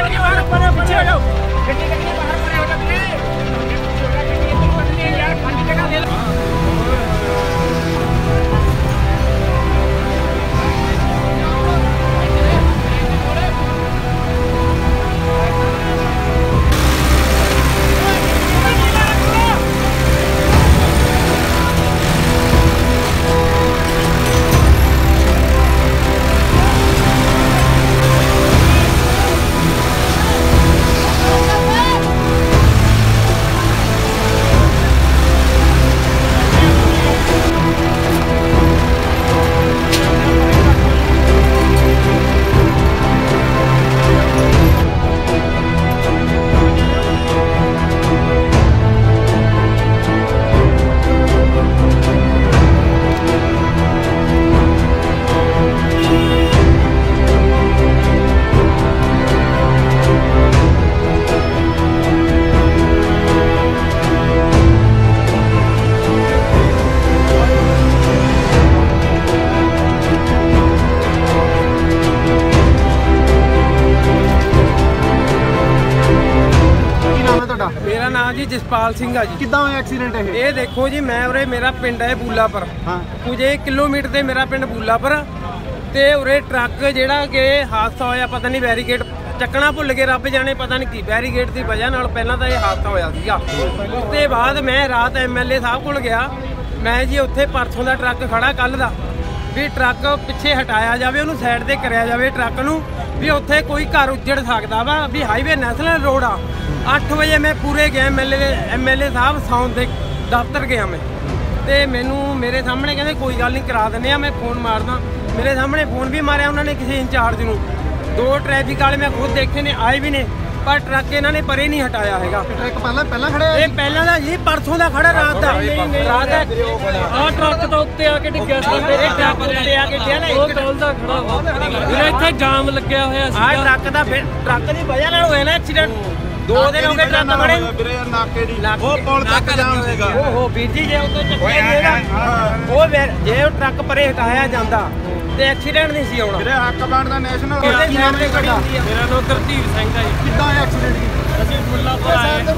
मेरा नाम जी जसपाल सिंह है जी। किद्दां होया एक्सीडेंट है? ये देखो जी, मैं उरे मेरा पिंड है बूलापुर। हाँ। कुछ 1 किलोमीटर से मेरा पिंड बूलापुर ते उरे ट्रक जेड़ा कि हादसा होया, पता नहीं बैरीगेड ਚੱਕਣਾ ਭੁੱਲ ਕੇ ਰੱਬ ਜਾਣੇ, ਪਤਾ ਨਹੀਂ ਕੀ ਬੈਰੀਗੇਡ ਦੀ ਵਜ੍ਹਾ ਨਾਲ ਪਹਿਲਾਂ ਤਾਂ ਇਹ ਹਾਦਸਾ ਹੋਇਆ ਸੀਗਾ। ਉਸ ਤੋਂ ਬਾਅਦ ਮੈਂ ਰਾਤ ਐਮਐਲਏ ਸਾਹਿਬ ਕੋਲ ਗਿਆ। ਮੈਂ ਜੀ ਉੱਥੇ ਪਰਸੋਂ ਦਾ ਟਰੱਕ ਖੜਾ ਕੱਲ ਦਾ, ਵੀ ਟਰੱਕ ਪਿੱਛੇ ਹਟਾਇਆ ਜਾਵੇ, ਉਹਨੂੰ ਸਾਈਡ ਤੇ ਕਰਿਆ ਜਾਵੇ ਟਰੱਕ ਨੂੰ, ਵੀ ਉੱਥੇ ਕੋਈ ਘਰ ਉੱਜੜ ਸਕਦਾ ਵਾ, ਵੀ ਹਾਈਵੇ ਨੈਸ਼ਨਲ ਰੋਡ ਆ। 8 ਵਜੇ ਮੈਂ ਪੂਰੇ ਗਿਆ ਐਮਐਲਏ ਸਾਹਿਬ ਸੌਣ ਦੇ ਦਫ਼ਤਰ ਗਿਆ ਮੈਂ, ਤੇ ਮੈਨੂੰ ਮੇਰੇ ਸਾਹਮਣੇ ਕਹਿੰਦੇ ਕੋਈ ਗੱਲ ਨਹੀਂ ਕਰਾ ਦਿੰਦੇ ਆ। ਮੈਂ ਫੋਨ ਮਾਰਦਾ, ਮੇਰੇ ਸਾਹਮਣੇ ਫੋਨ ਵੀ ਮਾਰਿਆ ਉਹਨਾਂ ਨੇ ਕਿਸੇ ਇੰਚਾਰਜ ਨੂੰ। 2 ट्रैफिक वाले मैं खुद देखे ने, आए भी ने, पर ट्रक इन्होंने परे नहीं हटाया है। ट्रक पहला खड़ा है? ये पहला दा जी, परसों दा खड़ा रात दा। रात दा आ ट्रक तो उत्ते आके डिग्या सी, मेरे ट्रक उत्ते आके डिग्या ना, एक टोल दा खड़ा वा। मेरा इत्थे जाम लगया होया सी। आ ट्रक दा ट्रक दी वजह नाल होया ना एक्सीडेंट। 2 दिन हो गए ट्रक खड़े, ਵੀਰੇ ਨਾਕੇ ਦੀ ਉਹ ਪੁਲ ਤੱਕ ਜਾਮ ਸੀਗਾ। ओहो ਵੀਰ जी, ਜੇ ਉਤੋਂ ਚੱਕਿਆ ਜਾਏਗਾ ਉਹ ਜੇ ਉਹ ਟਰੱਕ ਪਰੇ ਹਟਾਇਆ ਜਾਂਦਾ ਤੇ ਐਕਸੀਡੈਂਟ ਨਹੀਂ ਸੀ ਆਉਣਾ। ਵੀਰੇ ਹੱਕ ਬਣਦਾ ਨੈਸ਼ਨਲ ਰੋਡ ਤੇ ਸਾਈਡ ਤੇ ਖੜਾ। ਮੇਰਾ ਨਾਮ ਗੁਰਦੀਪ ਸਿੰਘ ਹੈ ਜੀ। ਕਿੱਦਾਂ ਹੋਇਆ ਐਕਸੀਡੈਂਟ? ਅਸੀਂ ਮੁੱਲਾਪੁਰ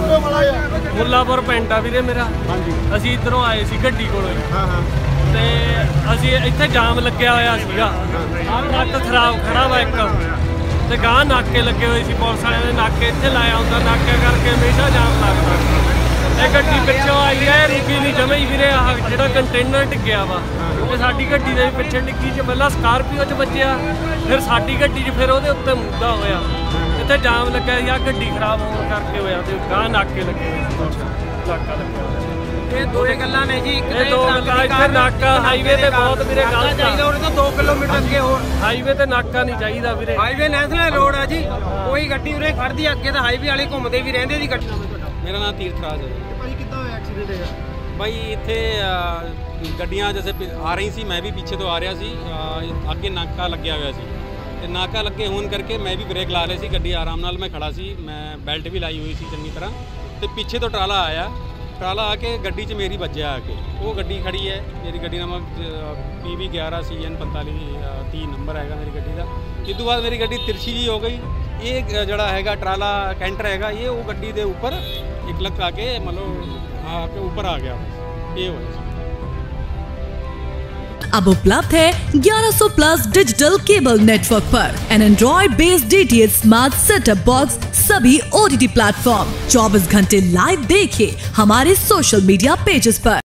ਆਏ, ਮੁੱਲਾਪੁਰ ਪਿੰਡ ਆ ਵੀਰੇ ਮੇਰਾ। ਹਾਂਜੀ। ਅਸੀਂ ਇਧਰੋਂ ਆਏ ਸੀ ਗੱਡੀ ਕੋਲੋਂ। ਹਾਂ ਹਾਂ। ਤੇ ਅਸੀਂ ਇੱਥੇ ਜਾਮ ਲੱਗਿਆ ਹੋਇਆ ਸੀਗਾ, ਟਰੱਕ ਖਰਾਬ ਖੜਾ ਵਾ ਇੱਕ, ਤੇ ਗਾਂ ਨਾਕੇ ਲੱਗੇ ਹੋਏ ਸੀ ਪੁਲਿਸ ਵਾਲਿਆਂ ਦੇ। ਨਾਕੇ ਇੱਥੇ ਲਾਇਆ ਹੁੰਦਾ, ਨਾਕੇ ਕਰਕੇ ਹਮੇਸ਼ਾ ਜਾਮ ਲੱਗਦਾ। ਇਹ ਗੱਡੀ ਪਿੱਛੋਂ ਆਈ ਹੈ, ਰੁਕੀ ਨਹੀਂ ਜਮੇ ਹੀ ਵੀਰੇ। ਆਹ ਜਿਹੜਾ ਕੰਟੇਨਰ ਡਿੱਗਿਆ ਵਾ, ਤੇ ਸਾਡੀ ਗੱਡੀ ਦੇ ਪਿੱਛੇ ਡਿੱਗੀ 'ਚ ਪਹਿਲਾਂ ਸਕਾਰਪੀਓ 'ਚ ਵੱਜਿਆ, ਫਿਰ ਸਾਡੀ ਗੱਡੀ 'ਚ, ਫਿਰ ਉਹਦੇ ਉੱਤੇ ਮੁੱਦਾ ਹੋਇਆ। ਇੱਥੇ ਜਾਮ ਲੱਗਿਆ ਸੀ, ਆਹ ਗੱਡੀ ਖਰਾਬ ਹੋਣ ਕਰਕੇ ਹੋਇਆ, ਤੇ ਗਾਂ ਨਾਕੇ ਲੱਗੇ ਹੋਏ ਸੀ, ਨਾਕਾ ਲੱਗਿਆ ਹੋਇਆ। ਇਹ 2 ਗੱਲਾਂ ਨੇ ਜੀ। ਇਹ 2 ਗੱਲਾਂ, ਇੱਥੇ ਨਾਕਾ ਹਾਈਵੇ ਤੇ ਬਹੁਤ ਵੀਰੇ ਗਲਤ ਚਾਹੀਦਾ। ਉਹਦੇ ਤੋਂ 2 ਕਿਲੋਮੀਟਰ ਅੱਗੇ ਹੋਰ ਹਾਈਵੇ ਤੇ ਨਾਕਾ ਨਹੀਂ ਚਾਹੀਦਾ ਵੀਰੇ। ਹਾਈਵੇ ਨੈਸ਼ਨਲ ਰੋਡ ਆ ਜੀ, ਕੋਈ ਗੱਡੀ ਉਰੇ ਖੜਦੀ ਆ, ਅੱਗੇ ਤਾਂ ਹਾਈਵੇ ਵਾਲੇ ਘੁੰਮਦੇ ਵੀ ਰਹਿੰਦੇ ਜੀ ਗੱਡੀ। मेरा नाम तीर्थराज है भाई। कितना होया एक्सीडेंट है भाई? इतने गड्डियाँ जैसे आ रही सी, मैं भी पीछे तो आ रहा सी, अगे नाका लग्या हुआ सी, ते नाका लगे होने करके मैं भी ब्रेक ला रही सी, गड्डी आराम नाल मैं खड़ा सी, मैं बेल्ट भी लाई हुई सी चंगी तरह, तो पीछे तो ट्राला आया, ट्राला आके गड्डी 'च मेरी बज्जिया आके। वो गड्डी खड़ी है, मेरी गड्डी नंबर PV 11 CN 45 3 नंबर है मेरी गड्डी का। इस तो बाद मेरी गड्डी तिरछी जी हो गई। ये जड़ा हैगा ट्राला कैंटर हैगा, ये वो गड्डी के ऊपर एक लग आके मतलब आके ऊपर आ गया, ये हो। अब उपलब्ध है 1100+ डिजिटल केबल नेटवर्क पर an android based DTH smart setup box सभी OTT प्लेटफॉर्म। 24 घंटे लाइव देखिए हमारे सोशल मीडिया पेजेस पर।